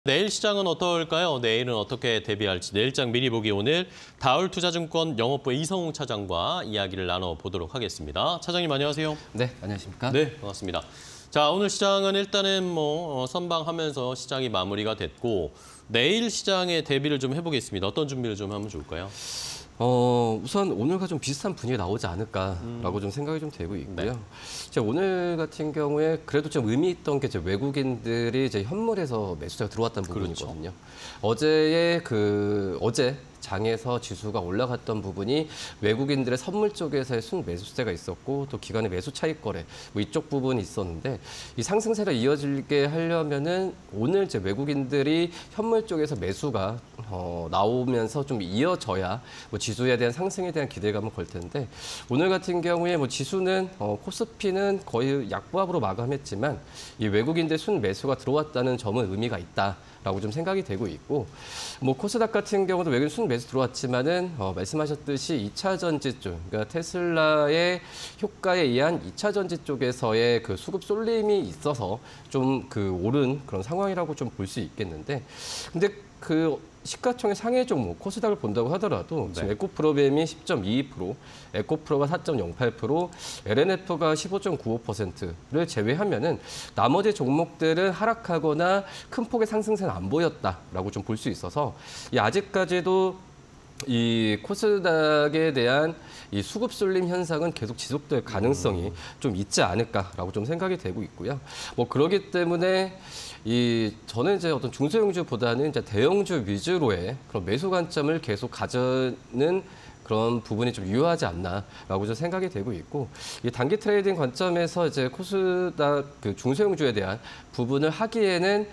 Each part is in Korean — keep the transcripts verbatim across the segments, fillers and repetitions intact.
내일 시장은 어떨까요? 내일은 어떻게 대비할지 내일장 미리 보기 오늘 다울투자증권 영업부의 이성웅 차장과 이야기를 나눠보도록 하겠습니다. 차장님 안녕하세요. 네, 안녕하십니까? 네, 반갑습니다. 자, 오늘 시장은 일단은 뭐 선방하면서 시장이 마무리가 됐고 내일 시장에 대비를 좀 해보겠습니다. 어떤 준비를 좀 하면 좋을까요? 어, 우선 오늘과 좀 비슷한 분위기가 나오지 않을까라고 음. 좀 생각이 좀 되고 있고요. 네. 이제 오늘 같은 경우에 그래도 좀 의미 있던 게 이제 외국인들이 이제 현물에서 매수자가 들어왔다는 부분이거든요. 그렇죠. 어제의 그 어제 장에서 지수가 올라갔던 부분이 외국인들의 선물 쪽에서의 순매수세가 있었고 또 기관의 매수 차익 거래 뭐 이쪽 부분이 있었는데 이 상승세를 이어지게 하려면은 오늘 이제 외국인들이 현물 쪽에서 매수가 어, 나오면서 좀 이어져야 뭐 지수에 대한 상승에 대한 기대감을 걸 텐데 오늘 같은 경우에 뭐 지수는 어, 코스피는 거의 약보합으로 마감했지만 이 외국인들 순매수가 들어왔다는 점은 의미가 있다. 라고 좀 생각이 되고 있고, 뭐 코스닥 같은 경우도 외국인 순매수 들어왔지만은 어, 말씀하셨듯이 이 차 전지 쪽, 그러니까 테슬라의 효과에 의한 이 차 전지 쪽에서의 그 수급 쏠림이 있어서 좀 그 오른 그런 상황이라고 좀 볼 수 있겠는데, 근데 그 시가총액 상해 종목 코스닥을 본다고 하더라도 네. 지금 에코프로뱀이 십 점 이이 퍼센트, 에코프로가 사 점 영팔 퍼센트, 엘엔에프가 십오 점 구오 퍼센트를 제외하면은 나머지 종목들은 하락하거나 큰 폭의 상승세는 안 보였다라고 좀 볼 수 있어서 이 아직까지도 이 코스닥에 대한 이 수급 쏠림 현상은 계속 지속될 가능성이 음. 좀 있지 않을까라고 좀 생각이 되고 있고요. 뭐 그러기 때문에 이 저는 이제 어떤 중소형주보다는 이제 대형주 위주로의 그런 매수 관점을 계속 가져는 그런 부분이 좀 유효하지 않나라고 좀 생각이 되고 있고 이 단기 트레이딩 관점에서 이제 코스닥 그 중소형주에 대한 부분을 하기에는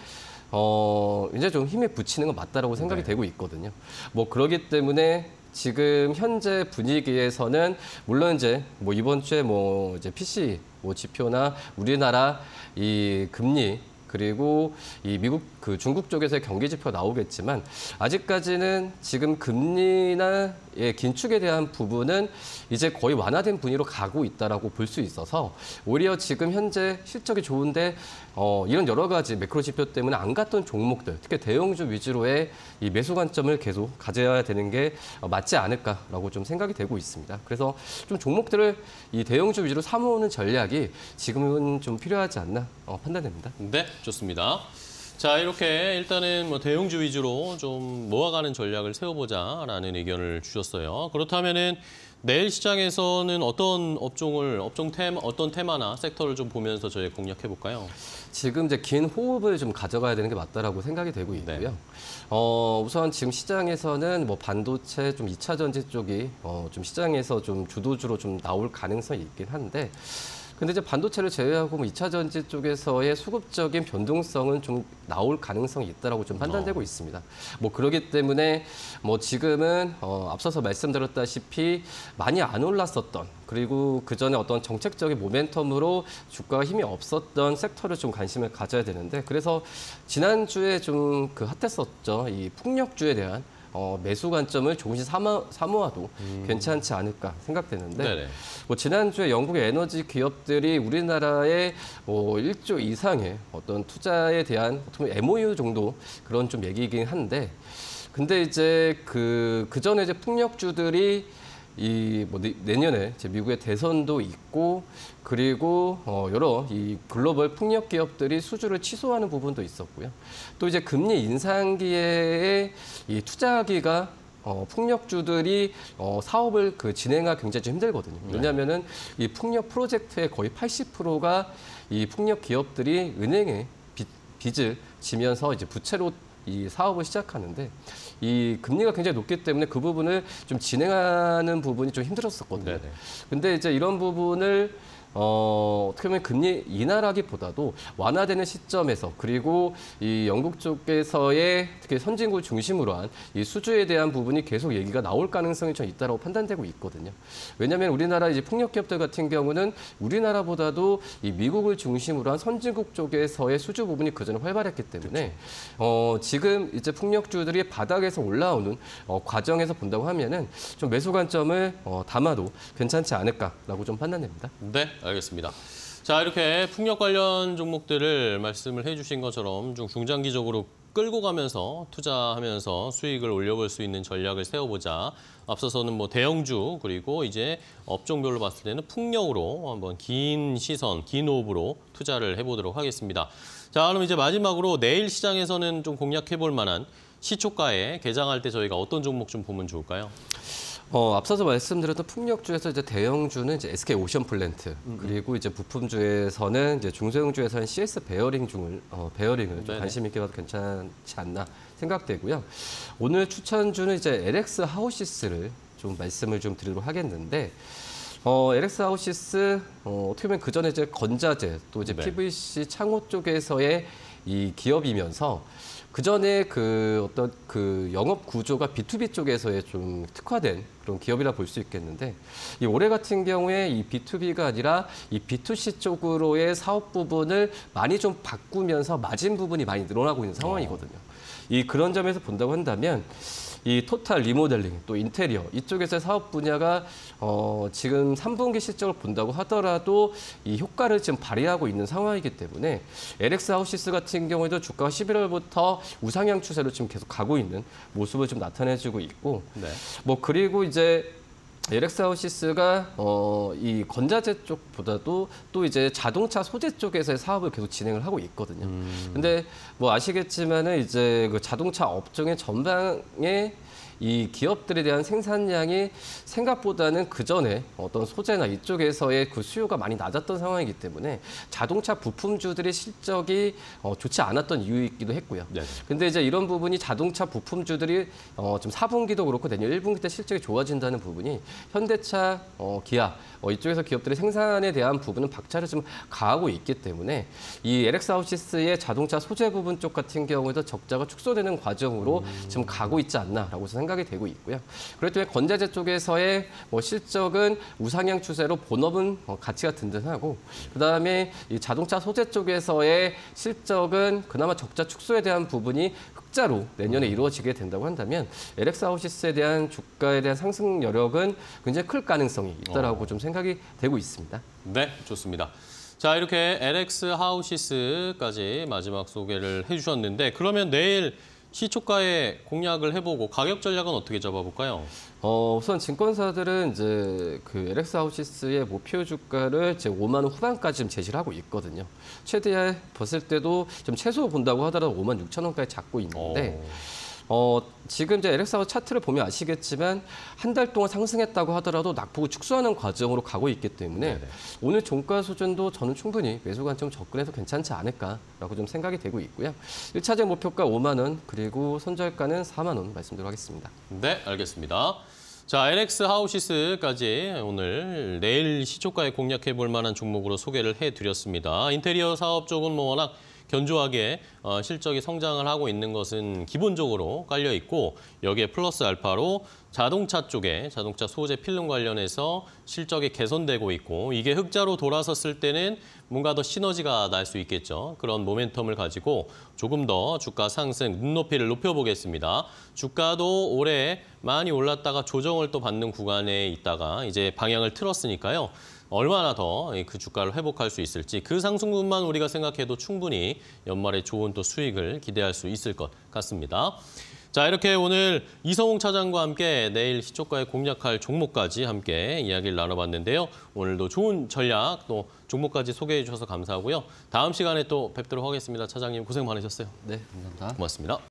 어, 이제 좀 힘에 붙이는 건 맞다라고 생각이 네. 되고 있거든요. 뭐 그러기 때문에 지금 현재 분위기에서는 물론 이제 뭐 이번 주에 뭐 이제 피씨 뭐 지표나 우리나라 이 금리 그리고 이 미국 그 중국 쪽에서의 경기 지표가 나오겠지만 아직까지는 지금 금리나 예, 긴축에 대한 부분은 이제 거의 완화된 분위기로 가고 있다라고 볼 수 있어서 오히려 지금 현재 실적이 좋은데 어, 이런 여러 가지 매크로 지표 때문에 안 갔던 종목들, 특히 대형주 위주로의 이 매수 관점을 계속 가져야 되는 게 맞지 않을까라고 좀 생각이 되고 있습니다. 그래서 좀 종목들을 이 대형주 위주로 삼아오는 전략이 지금은 좀 필요하지 않나 어, 판단됩니다. 네, 좋습니다. 자, 이렇게 일단은 뭐 대형주 위주로 좀 모아가는 전략을 세워보자라는 의견을 주셨어요. 그렇다면은 내일 시장에서는 어떤 업종을, 업종 테마, 어떤 테마나 섹터를 좀 보면서 저희 공략해 볼까요? 지금 이제 긴 호흡을 좀 가져가야 되는 게 맞다라고 생각이 되고 있고요. 네. 어, 우선 지금 시장에서는 뭐 반도체, 좀 이 차 전지 쪽이 어, 좀 시장에서 좀 주도주로 좀 나올 가능성이 있긴 한데. 근데 이제 반도체를 제외하고 뭐 이 차 전지 쪽에서의 수급적인 변동성은 좀 나올 가능성이 있다라고 좀 판단되고 어. 있습니다. 뭐 그렇기 때문에 뭐 지금은 어 앞서서 말씀드렸다시피 많이 안 올랐었던 그리고 그 전에 어떤 정책적인 모멘텀으로 주가가 힘이 없었던 섹터를 좀 관심을 가져야 되는데 그래서 지난주에 좀 그 핫했었죠. 이 풍력주에 대한 어, 매수 관점을 조금씩 삼아, 사모아도 음. 괜찮지 않을까 생각되는데 네네. 뭐 지난주에 영국의 에너지 기업들이 우리나라의 뭐 일 조 이상의 어떤 투자에 대한 엠오유 정도 그런 좀 얘기이긴 한데 근데 이제 그, 그 전에 이제 풍력주들이 이 뭐 내년에 이제 미국의 대선도 있고 그리고 어 여러 이 글로벌 풍력 기업들이 수주를 취소하는 부분도 있었고요. 또 이제 금리 인상기에 이 투자하기가 어 풍력주들이 어 사업을 그 진행하기 굉장히 좀 힘들거든요. 왜냐하면은 이 풍력 프로젝트의 거의 팔십 퍼센트가 이 풍력 기업들이 은행에 빚, 빚을 지면서 이제 부채로 이 사업을 시작하는데 이 금리가 굉장히 높기 때문에 그 부분을 좀 진행하는 부분이 좀 힘들었었거든요. 네네. 근데 이제 이런 부분을 어, 어떻게 보면 금리 인하라기보다도 완화되는 시점에서 그리고 이 영국 쪽에서의 특히 선진국 중심으로 한 이 수주에 대한 부분이 계속 얘기가 나올 가능성이 좀 있다고 판단되고 있거든요. 왜냐하면 우리나라 이제 풍력 기업들 같은 경우는 우리나라보다도 이 미국을 중심으로 한 선진국 쪽에서의 수주 부분이 그전에 활발했기 때문에 어, 지금 이제 풍력주들이 바닥에서 올라오는 어, 과정에서 본다고 하면은 좀 매수 관점을 어, 담아도 괜찮지 않을까라고 좀 판단됩니다. 네. 알겠습니다. 자, 이렇게 풍력 관련 종목들을 말씀을 해주신 것처럼 좀 중장기적으로 끌고 가면서 투자하면서 수익을 올려볼 수 있는 전략을 세워보자. 앞서서는 뭐 대형주 그리고 이제 업종별로 봤을 때는 풍력으로 한번 긴 시선, 긴 호흡으로 투자를 해보도록 하겠습니다. 자, 그럼 이제 마지막으로 내일 시장에서는 좀 공략해볼 만한 시초가에 개장할 때 저희가 어떤 종목 좀 보면 좋을까요? 어, 앞서서 말씀드렸던 풍력주에서 이제 대형주는 이제 에스케이 오션플랜트, 그리고 이제 부품주에서는 이제 중소형주에서는 씨에스 베어링 중을 어, 베어링을 좀 네네. 관심 있게 봐도 괜찮지 않나 생각되고요. 오늘 추천주는 이제 엘엑스 하우시스를 좀 말씀을 좀 드리도록 하겠는데, 어, 엘엑스 하우시스 어, 어떻게 보면 그 전에 이제 건자재 또 이제 네. 피브이씨 창호 쪽에서의 이 기업이면서 그 전에 그 어떤 그 영업 구조가 비투비 쪽에서의 좀 특화된 그런 기업이라 볼 수 있겠는데, 이 올해 같은 경우에 이 비투비가 아니라 이 비투씨 쪽으로의 사업 부분을 많이 좀 바꾸면서 마진 부분이 많이 늘어나고 있는 상황이거든요. 이 그런 점에서 본다고 한다면 이 토탈 리모델링 또 인테리어 이쪽에서의 사업 분야가 어, 지금 삼 분기 실적을 본다고 하더라도 이 효과를 지금 발휘하고 있는 상황이기 때문에 엘엑스 하우시스 같은 경우에도 주가가 십일월부터 우상향 추세로 지금 계속 가고 있는 모습을 좀 나타내주고 있고, 네. 뭐 그리고 이제 엘엑스 하우시스가 어, 이 건자재 쪽보다도 또 이제 자동차 소재 쪽에서의 사업을 계속 진행을 하고 있거든요. 음. 근데 뭐 아시겠지만은 이제 그 자동차 업종의 전방에 이 기업들에 대한 생산량이 생각보다는 그 전에 어떤 소재나 이쪽에서의 그 수요가 많이 낮았던 상황이기 때문에 자동차 부품주들의 실적이 어, 좋지 않았던 이유이기도 했고요. 네. 근데 이제 이런 부분이 자동차 부품주들이 어, 좀 사 분기도 그렇고 내년 일 분기 때 실적이 좋아진다는 부분이 현대차, 어, 기아 어, 이쪽에서 기업들의 생산에 대한 부분은 박차를 좀 가하고 있기 때문에 이 엘엑스 하우시스의 자동차 소재 부분 쪽 같은 경우에도 적자가 축소되는 과정으로 음. 지금 가고 있지 않나라고 생각이 되고 있고요. 그렇기 때문에 건자재 쪽에서의 뭐 실적은 우상향 추세로 본업은 어, 가치가 든든하고, 그다음에 이 자동차 소재 쪽에서의 실적은 그나마 적자 축소에 대한 부분이 흑자로 내년에 이루어지게 된다고 한다면 엘엑스 하우시스에 대한 주가에 대한 상승 여력은 굉장히 클 가능성이 있다라고 어. 좀 생각이 되고 있습니다. 네, 좋습니다. 자, 이렇게 엘엑스 하우시스까지 마지막 소개를 해주셨는데, 그러면 내일 시초가에 공략을 해보고 가격 전략은 어떻게 잡아볼까요? 어, 우선 증권사들은 이제 그 엘엑스 하우시스의 목표 주가를 이제 오만 원 후반까지 좀 제시를 하고 있거든요. 최대한 봤을 때도 좀 최소 본다고 하더라도 오만 육천 원까지 잡고 있는데, 어, 지금 이제 엘엑스 하우스 차트를 보면 아시겠지만 한 달 동안 상승했다고 하더라도 낙폭을 축소하는 과정으로 가고 있기 때문에 네네. 오늘 종가 수준도 저는 충분히 매수 관점 접근해서 괜찮지 않을까라고 좀 생각이 되고 있고요. 일 차적 목표가 오만 원, 그리고 손절가는 사만 원 말씀드리도록 하겠습니다. 네, 알겠습니다. 자, 엘엑스 하우시스까지 오늘 내일 시초가에 공략해 볼 만한 종목으로 소개를 해드렸습니다. 인테리어 사업 쪽은 뭐 워낙 견조하게 어, 실적이 성장을 하고 있는 것은 기본적으로 깔려 있고, 여기에 플러스 알파로 자동차 쪽에 자동차 소재 필름 관련해서 실적이 개선되고 있고, 이게 흑자로 돌아섰을 때는 뭔가 더 시너지가 날 수 있겠죠. 그런 모멘텀을 가지고 조금 더 주가 상승, 눈높이를 높여보겠습니다. 주가도 올해 많이 올랐다가 조정을 또 받는 구간에 있다가 이제 방향을 틀었으니까요. 얼마나 더 그 주가를 회복할 수 있을지, 그 상승분만 우리가 생각해도 충분히 연말에 좋은 또 수익을 기대할 수 있을 것 같습니다. 자, 이렇게 오늘 이성웅 차장과 함께 내일 시초가에 공략할 종목까지 함께 이야기를 나눠봤는데요. 오늘도 좋은 전략 또 종목까지 소개해 주셔서 감사하고요. 다음 시간에 또 뵙도록 하겠습니다. 차장님 고생 많으셨어요. 네, 감사합니다. 고맙습니다.